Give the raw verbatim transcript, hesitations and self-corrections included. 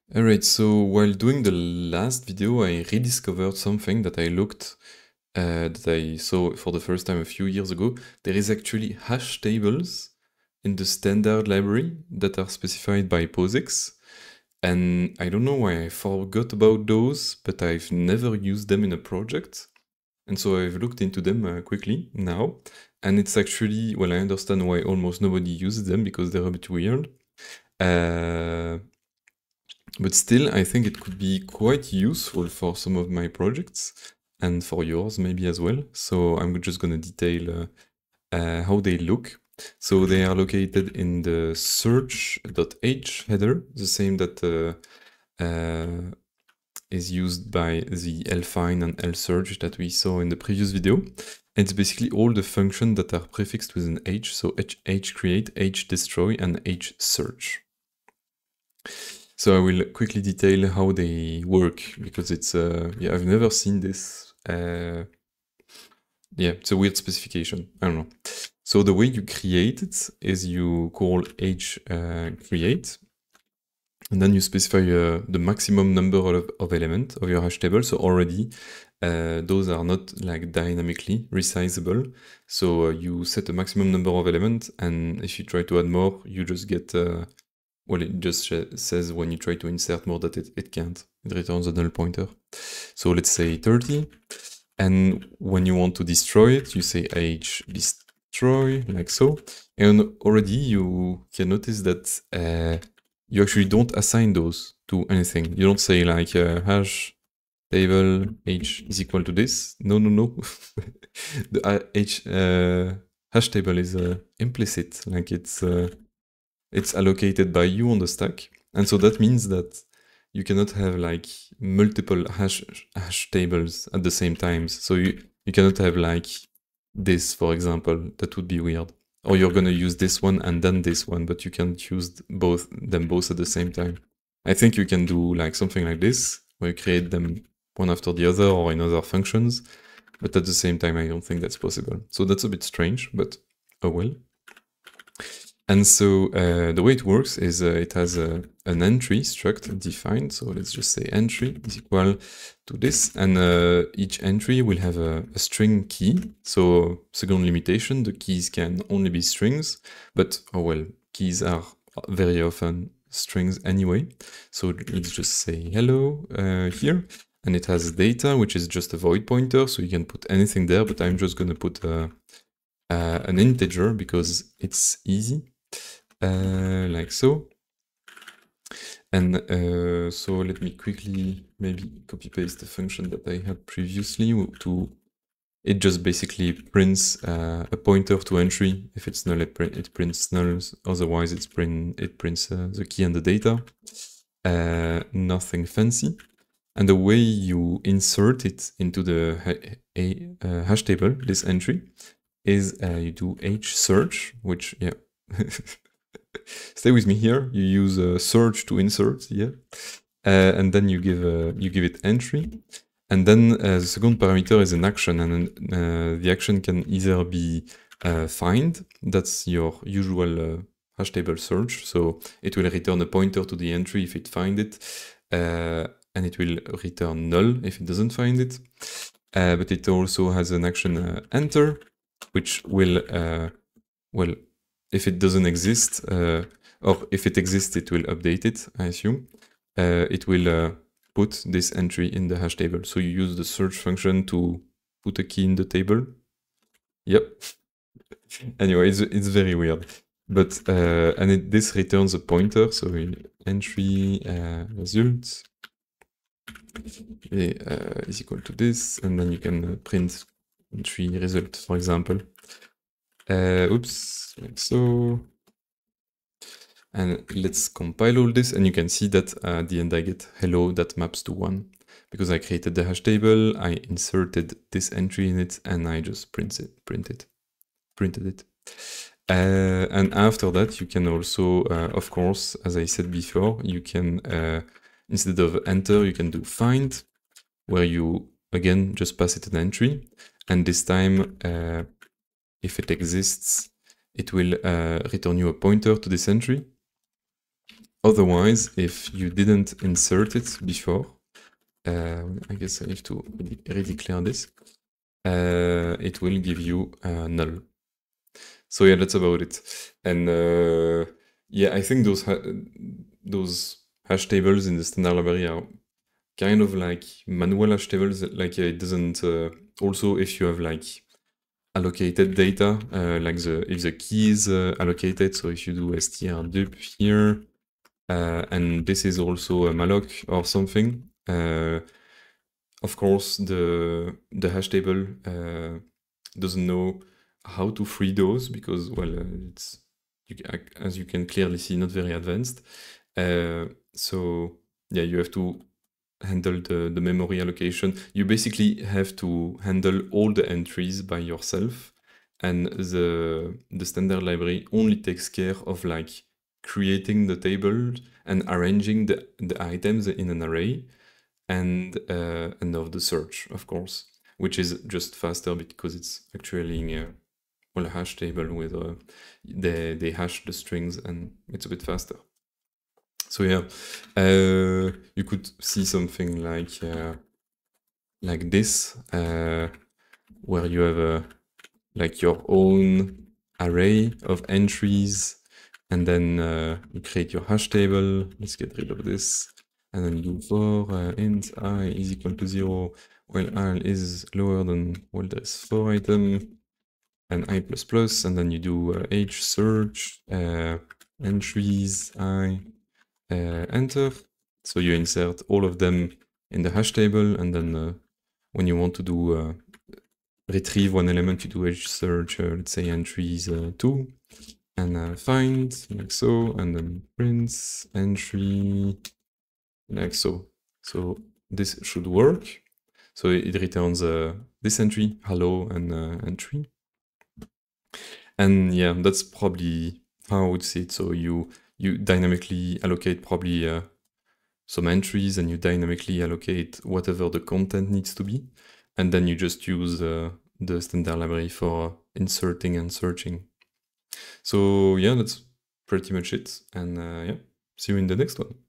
Alright, so while doing the last video, I rediscovered something that I looked, uh, that I saw for the first time a few years ago. There is actually hash tables in the standard library that are specified by POSIX. And I don't know why I forgot about those, but I've never used them in a project. And so I've looked into them uh, quickly now. And it's actually, well, I understand why almost nobody uses them because they're a bit weird. Uh, But still, I think it could be quite useful for some of my projects and for yours maybe as well. So I'm just going to detail uh, uh, how they look. So they are located in the search.h header, the same that uh, uh, is used by the lfind and lsearch that we saw in the previous video. It's basically all the functions that are prefixed with an h, so h, hcreate, hdestroy, and hsearch. So I will quickly detail how they work because it's uh, yeah, I've never seen this. Uh, yeah, it's a weird specification. I don't know. So the way you create it is you call h uh, create, and then you specify uh, the maximum number of, of elements of your hash table. So already uh, those are not like dynamically resizable. So uh, you set a maximum number of elements, and if you try to add more, you just get uh, well, it just says when you try to insert more that it, it can't. It returns a null pointer. So let's say thirty. And when you want to destroy it, you say h destroy, like so. And already you can notice that uh, you actually don't assign those to anything. You don't say like uh, hash table h is equal to this. No, no, no. The uh, h uh, hash table is uh, implicit, like it's uh, it's allocated by you on the stack. And so that means that you cannot have like multiple hash hash tables at the same times. So you, you cannot have like this, for example. That would be weird. Or you're gonna use this one and then this one, but you can't use both them both at the same time. I think you can do like something like this, where you create them one after the other or in other functions, but at the same time I don't think that's possible. So that's a bit strange, but oh well. And so uh, the way it works is uh, it has a, an entry struct defined. So let's just say entry is equal to this. And uh, each entry will have a, a string key. So second limitation, the keys can only be strings. But, oh well, keys are very often strings anyway. So let's just say hello uh, here. And it has data, which is just a void pointer. So you can put anything there. But I'm just going to put uh, uh, an integer because it's easy. Uh, like so. And uh, so let me quickly maybe copy paste the function that I had previously to, it just basically prints uh, a pointer to entry. If it's null, it, print, it prints nulls, otherwise it's print, it prints uh, the key and the data. Uh, nothing fancy. And the way you insert it into the ha a, uh, hash table, this entry, is uh, you do hsearch, which, yeah, stay with me here. You use a search to insert, yeah, uh, and then you give a, you give it entry, and then uh, the second parameter is an action, and uh, the action can either be uh, find, that's your usual uh, hash table search, so it will return a pointer to the entry if it finds it, uh, and it will return null if it doesn't find it. Uh, but it also has an action uh, enter, which will uh, well. If it doesn't exist, uh, or if it exists, it will update it, I assume. Uh, it will uh, put this entry in the hash table. So you use the search function to put a key in the table. Yep. Anyway, it's, it's very weird. But, uh, and it, this returns a pointer, so entry uh, result uh, is equal to this, and then you can print entry result, for example. Uh, oops, like so. And let's compile all this, and you can see that uh, at the end I get hello that maps to one. Because I created the hash table, I inserted this entry in it, and I just print it, print it, printed it. Uh, and after that, you can also, uh, of course, as I said before, you can, uh, instead of enter, you can do find, where you, again, just pass it an entry. And this time, uh, if it exists, it will uh, return you a pointer to this entry. otherwise, if you didn't insert it before, uh, I guess I have to redeclare this, uh, it will give you uh, null. So yeah, that's about it. And uh, yeah, I think those ha those hash tables in the standard library are kind of like manual hash tables. Like it doesn't. Uh, also, if you have like allocated data, uh, like the if the key is uh, allocated, so if you do strdup here, uh, and this is also a malloc or something. Uh, of course, the the hash table uh, doesn't know how to free those because, well, uh, it's you, as you can clearly see, not very advanced. Uh, so yeah, you have to handle the, the memory allocation. You basically have to handle all the entries by yourself, and the the standard library only takes care of like creating the table and arranging the, the items in an array, and uh, and of the search, of course, which is just faster because it's actually uh, well, a hash table with uh, they they hash the strings and it's a bit faster. So yeah, uh, you could see something like uh, like this, uh, where you have a like your own array of entries, and then uh, you create your hash table. Let's get rid of this, and then you do for uh, int I is equal to zero, while I is lower than, well, there's four item, and I plus plus, and then you do uh, h search uh, entries I uh, enter. So you insert all of them in the hash table, and then uh, when you want to do uh, retrieve one element, you do h search, uh, let's say entries uh, two, and uh, find like so, and then print entry like so. So this should work. So it returns uh, this entry, hello, and uh, entry. And yeah, that's probably how I would see it. So you you dynamically allocate probably uh, some entries, and you dynamically allocate whatever the content needs to be, and then you just use uh, the standard library for inserting and searching. So yeah, that's pretty much it, and uh, yeah, see you in the next one.